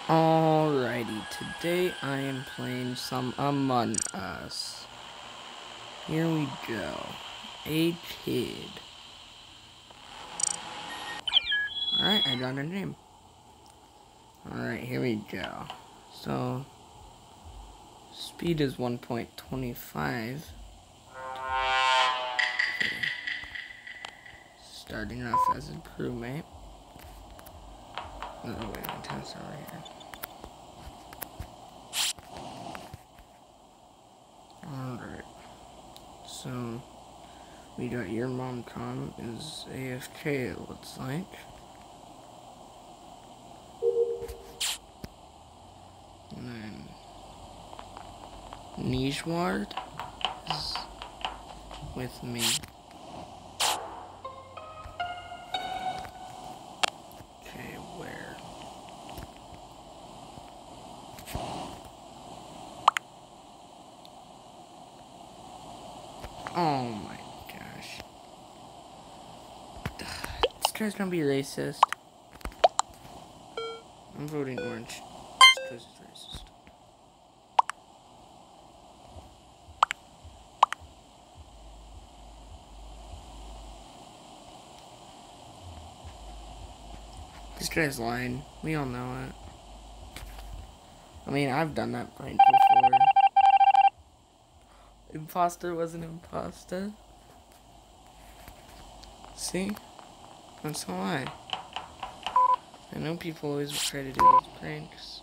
Alrighty, today I am playing some Among Us. Here we go. A kid. Alright, I got a name. Alright, here we go. So, speed is 1.25. Okay. Starting off as a crewmate. Oh, wait, my test over here. Alright. So, we got your mom, Tom, is AFK, it looks like. And then, Nijward is with me. Okay, where? Oh my gosh. This guy's gonna be racist. I'm voting orange just because it's racist. This guy's lying. We all know it. I mean, I've done that prank before. Imposter was an imposter. See? That's a lie. I know people always try to do those pranks.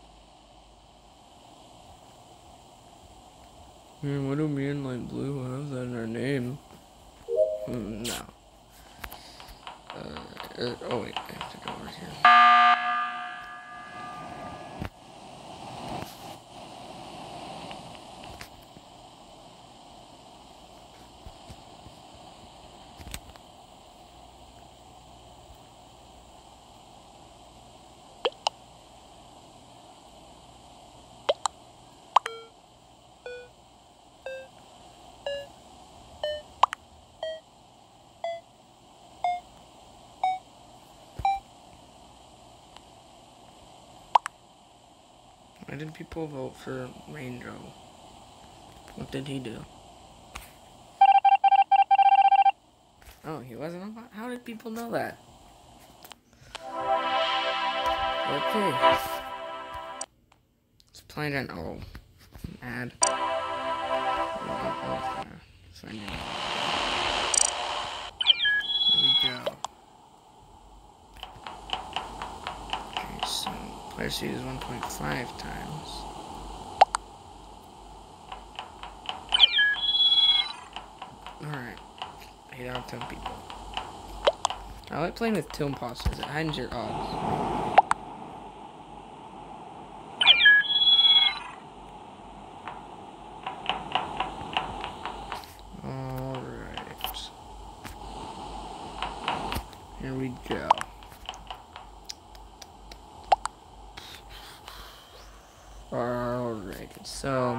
Man, what do me and Light Blue have that in our name? No. Oh wait, I have to go over here. Why did people vote for Rainbow? What did he do? Oh, he wasn't on? How did people know that? Okay. Let's play an oh. Mad. Here we go. Okay, so player speed is 1.5 times. Alright. 8 out of 10 people. I like playing with 2 imposters. It heightens your odds. Alright. Here we go. Alright, so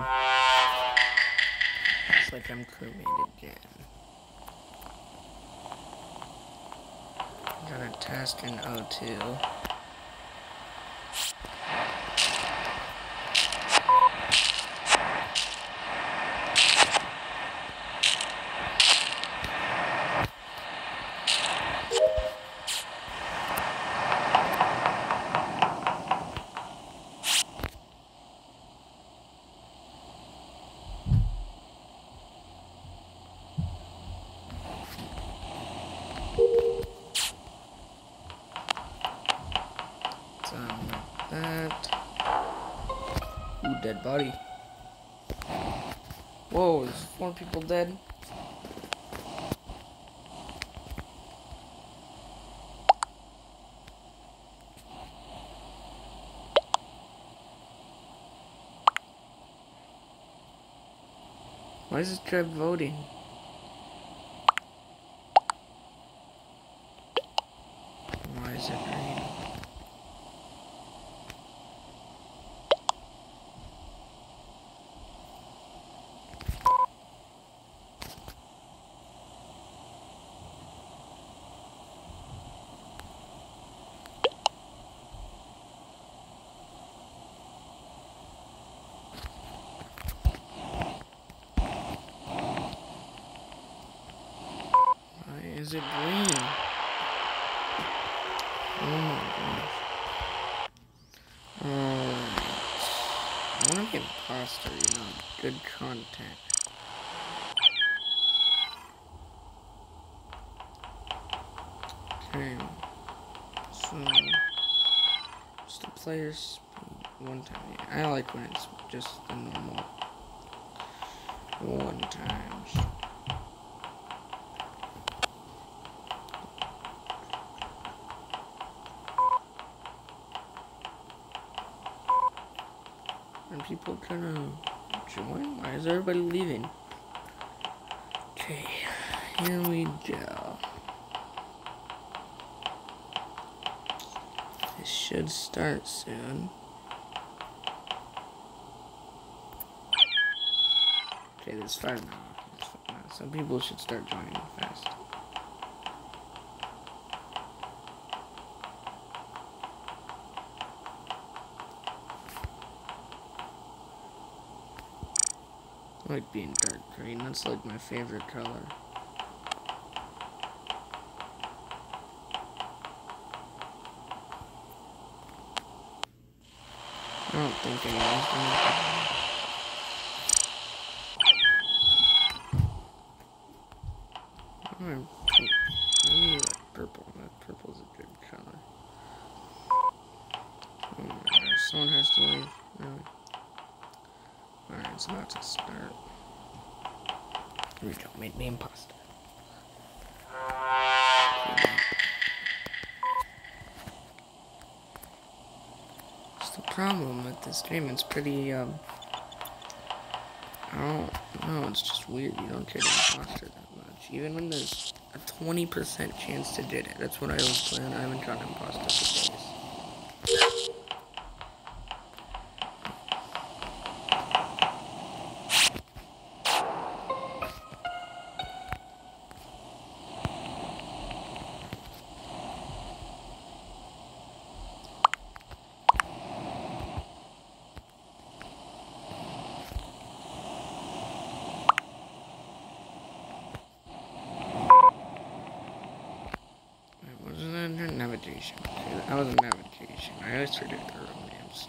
looks like I'm crewmate again. Got a task in O2. That. Ooh, dead body. Whoa, there's 4 people dead. Why is this guy voting? Why is it green? is it green? Oh my gosh. Alright. I want to be an imposter, you know, good content. Okay. So, just the players speed one time. Yeah, I like when it's just the normal one times. Are people gonna join? Why is everybody leaving? Okay, here we go. This should start soon. Okay, there's 5 now. Some people should start joining fast. I like being dark green. That's like my favorite color. I don't think anyone's gonna. Maybe like purple. That purple's a good color. Oh my gosh, someone has to leave. Really? Alright, it's about to start. Here we go, made me imposter. It's the problem with this game, it's pretty, I don't know, it's just weird. You don't get imposter that much. Even when there's a 20% chance to get it. That's what I always play on. I haven't gotten imposter for days. Navigation. Okay, that was a navigation. I always forget the real names.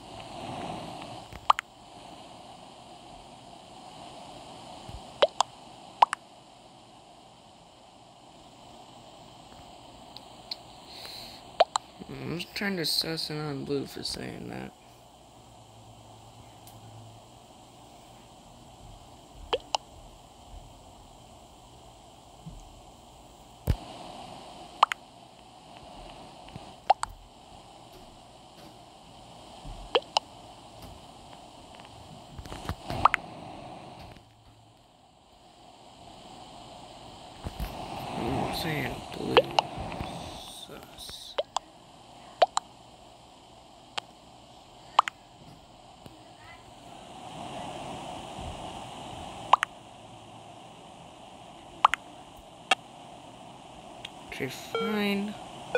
I'm just trying to suss in on Blue for saying that. Saying Blue. Sus. Okay, fine.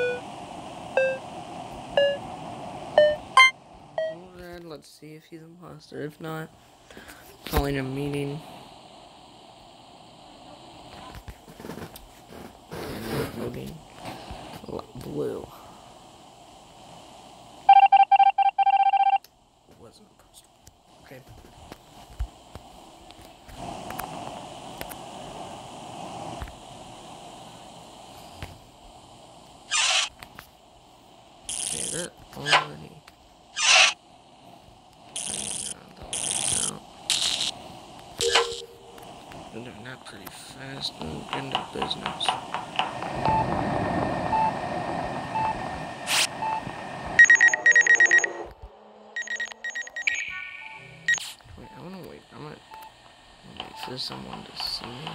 Red, let's see if he's an imposter. If not, calling a meeting. Moving. Blue. Wasn't a poster. Okay. Okay, they're already. They're doing that pretty fast. Move into business. Wait, I wanna wait. I'm gonna wait for someone to see me.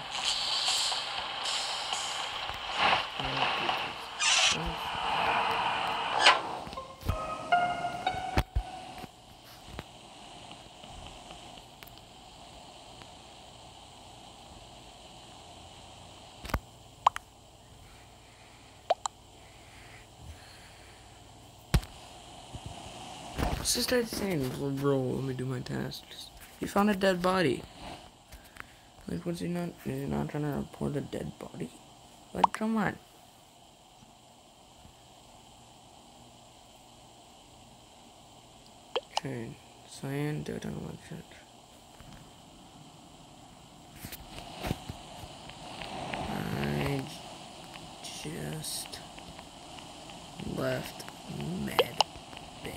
Let's just start saying, bro, let me do my tasks. He found a dead body. Like, is he not trying to report a dead body? Like, come on. Okay, cyan, do it on one shot. I just left med bay.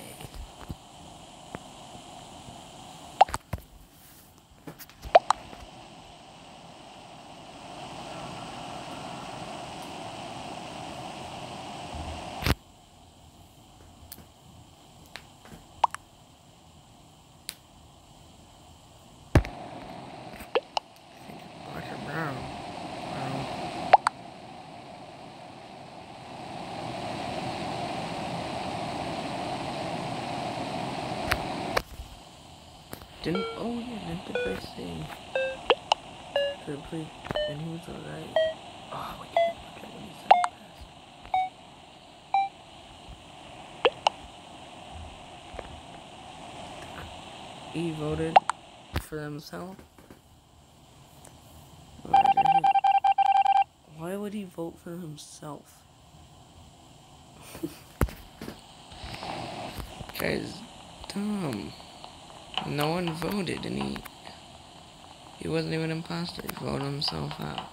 Oh yeah, didn't the guy say to play, and he was alright. Oh, we can't look at when he said pass. He voted for himself. Why would he vote for himself? Guy's dumb. No one voted, and he wasn't even an imposter. He voted himself out.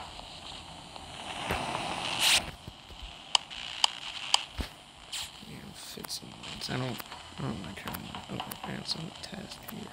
Yeah, fit some words. I don't like how I'm answer the test here.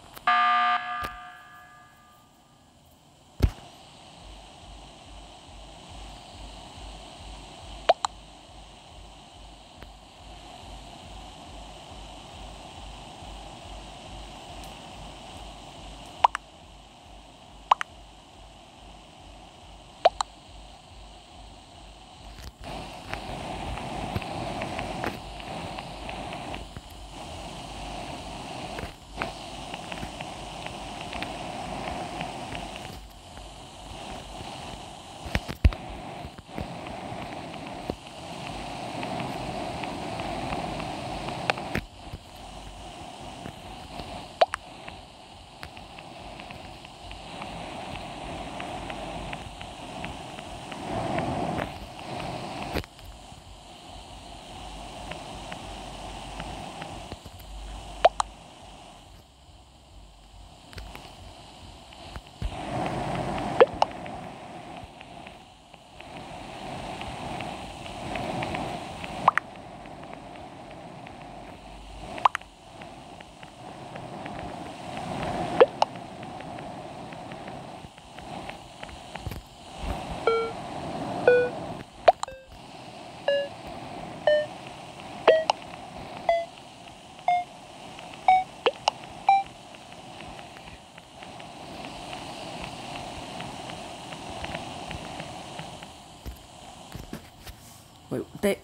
Wait,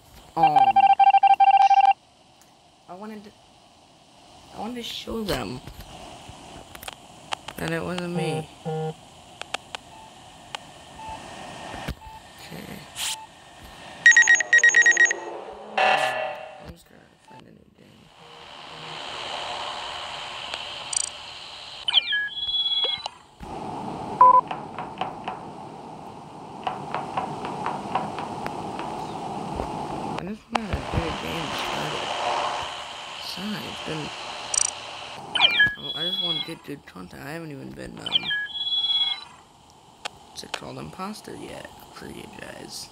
I wanted to show them that it wasn't me. Okay. I'm just gonna find a new game. I just wanted a good game started. Sorry, it's been. I just want to get good content. I haven't even been what's it called, imposter yet for you guys.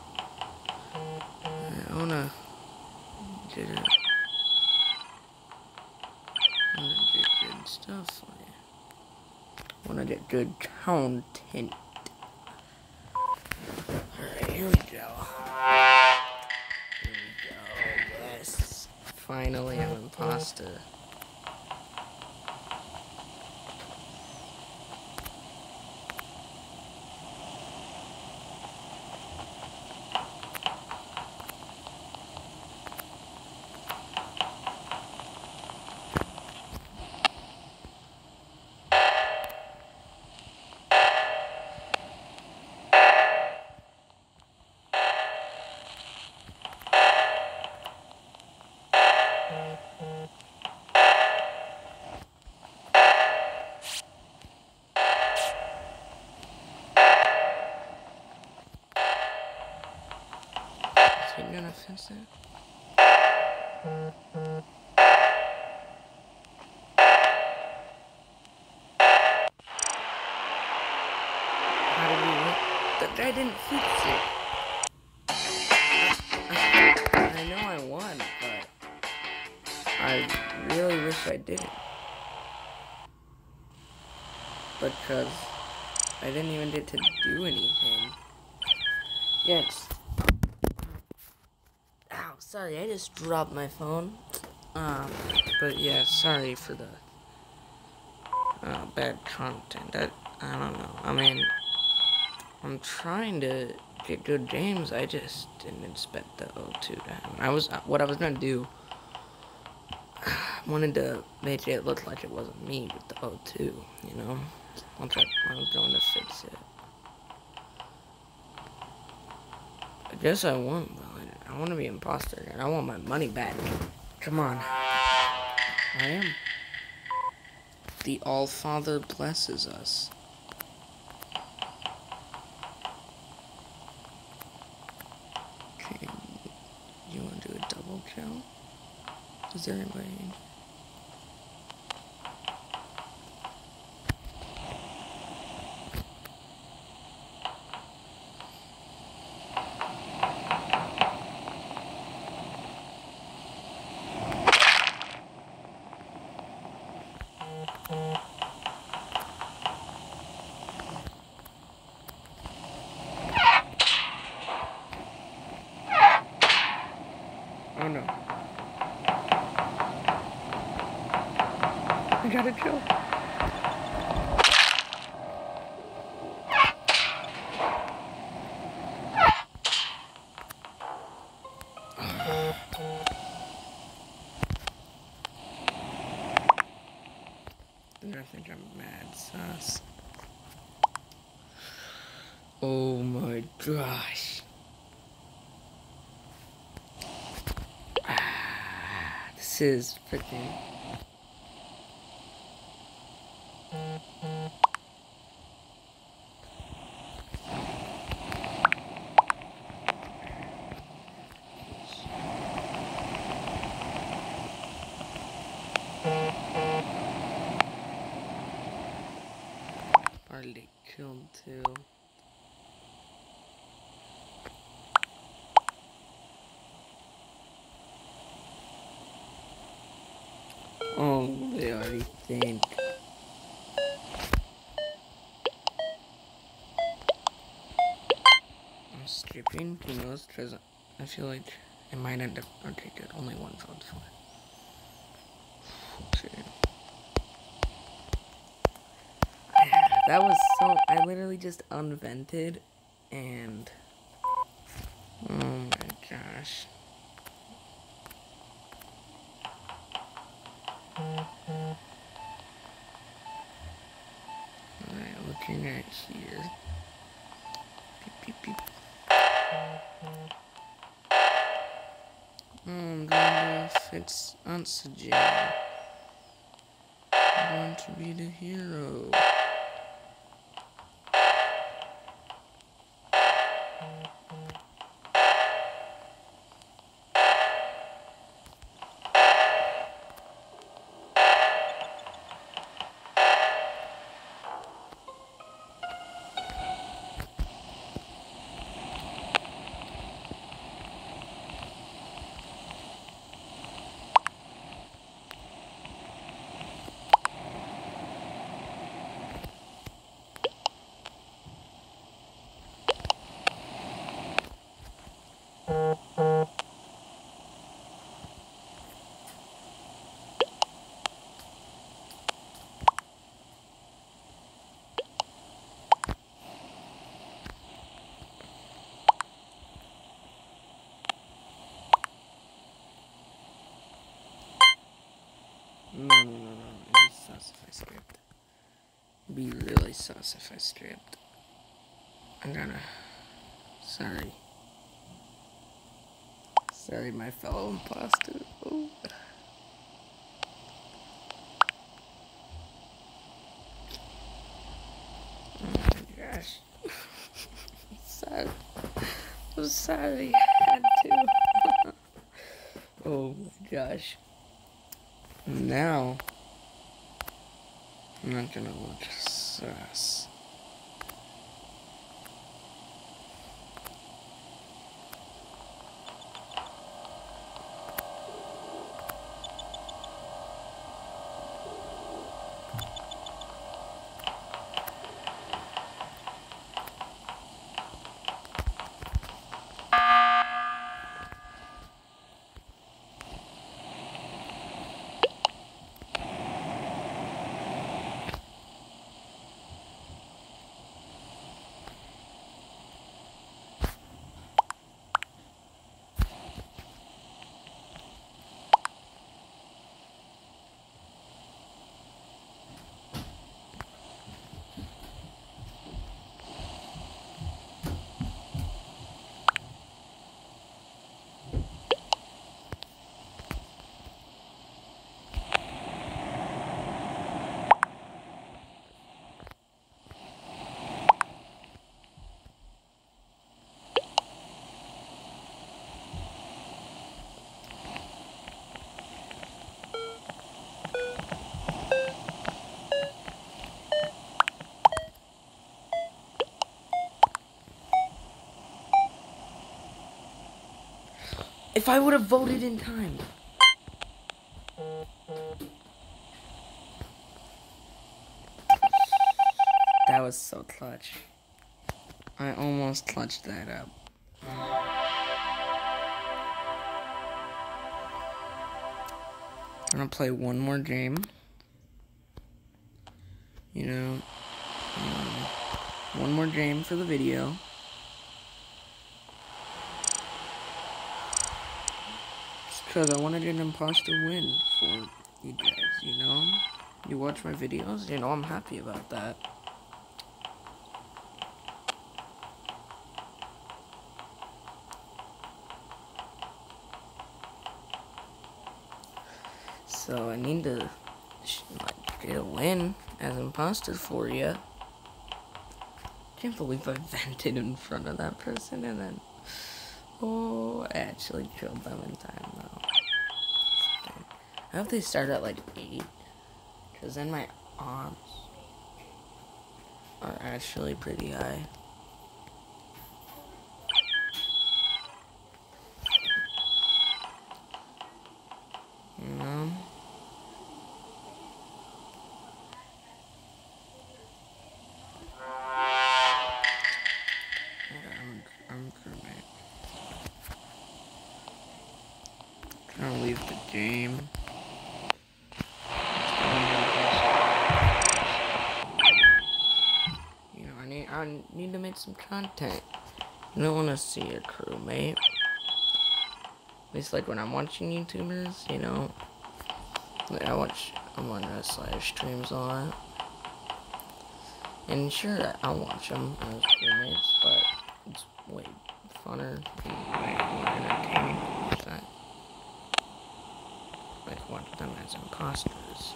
I wanna get it. I wanna get good stuff for you. I wanna get good content. Alright, here we go. Here we go. Yes. Finally, I'm imposter. gonna fix it? How did we win? The guy didn't fix it. I know I won, but I really wish I didn't. Because I didn't even get to do anything. Yes. Ow, sorry, I just dropped my phone. But yeah, sorry for the bad content. I don't know. I mean, I'm trying to get good games. I just didn't expect the O2 to happen. What I was gonna do. I wanted to make it look like it wasn't me with the O2, you know? I was going to fix it. I guess I won, but I want to be imposter, and I want my money back. Come on. I am. The All-Father blesses us. Okay, you want to do a double kill? Is there anybody? Oh no. I got a kill. I think I'm mad sus. Oh my gosh. This is freaking. Already killed too. Oh, they already think. I'm skipping, who knows, because I feel like it might end up. Okay, good, only one vote for it. Okay. That was so. I literally just unvented and. Oh my gosh. Alright, looking at here. Beep, beep, beep. I'm going to fix oxygen. I'm going to be the hero. No. It'd be sus if I skipped. It'd be really sus if I skipped. I'm gonna. Sorry. Sorry, my fellow imposter. Oh. Oh my gosh. I'm sorry. I'm sorry. I had to. Oh my gosh. Now, I'm not gonna look sus. If I would have voted in time. That was so clutch. I almost clutched that up. I'm gonna play one more game. You know, one more game for the video. Just because I wanted an imposter win for you guys, you know? You watch my videos, you know I'm happy about that. So I need to get a win as imposter for you. Can't believe I vented in front of that person and then, oh, I actually killed them in time though. I hope they start at like 8, because then my odds are actually pretty high. You know? I'm crewmate. Trying to leave the game. You know, I need to make some content. You don't want to see your crewmate. At least like when I'm watching YouTubers, you know. Like I'm on Slash streams a lot. And sure, I watch them as crewmates, but it's way funner and way more entertaining to watch that. Like watch them as imposters.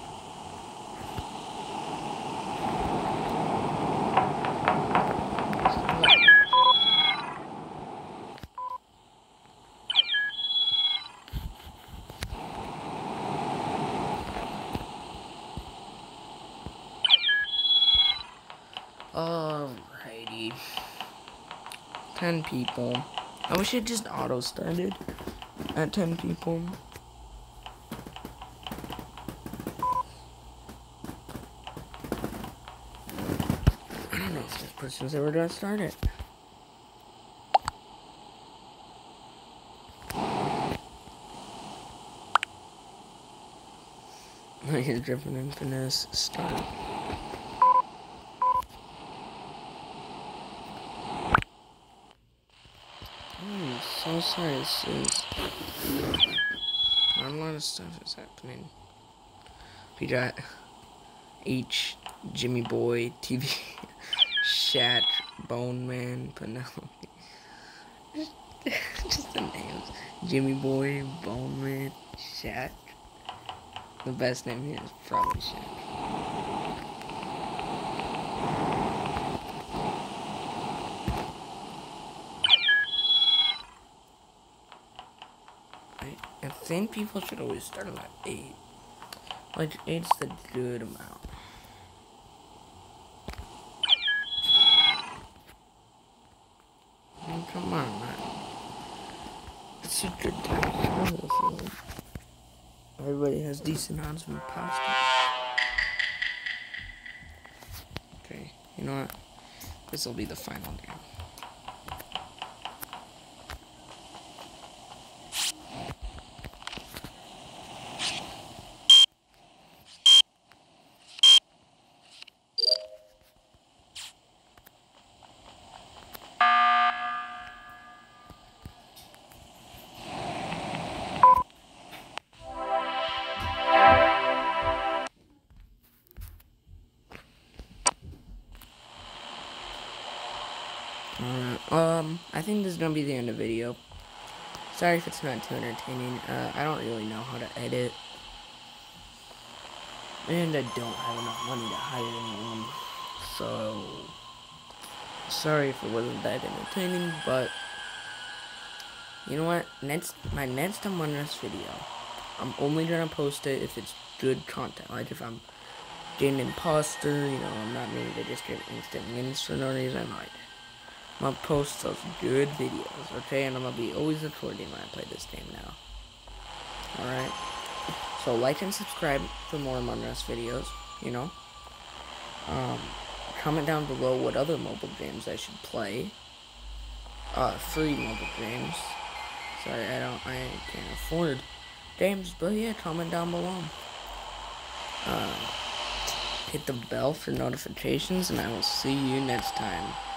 Alrighty. 10 people. I wish it just auto started at 10 people. I don't know if this person's ever gonna start it. Like his dripping infamous start. I'm so sorry, this is not a lot of stuff is happening. We got H, Jimmy Boy, TV, Shat, Bone Man, Penelope. Just the names. Jimmy Boy, Bone Man, Shat. The best name here is probably Shat. think people should always start them at 8. Like, 8's the good amount. Come on, man. It's a good time. Everybody has decent odds of imposter. Okay, you know what? This will be the final game. I think this is gonna be the end of the video. Sorry if it's not too entertaining. I don't really know how to edit. And I don't have enough money to hire anyone. So, sorry if it wasn't that entertaining, but you know what? My next Among Us video, I'm only gonna post it if it's good content. Like if I'm getting imposter, you know, I'm not meaning to just get instant wins for no reason. Like, I'm gonna post those good videos, okay? And I'm gonna be always recording when I play this game now. Alright? So like and subscribe for more Among Us videos, you know? Comment down below what other mobile games I should play. Free mobile games. Sorry, I can't afford games, but yeah, comment down below. Hit the bell for notifications, and I will see you next time.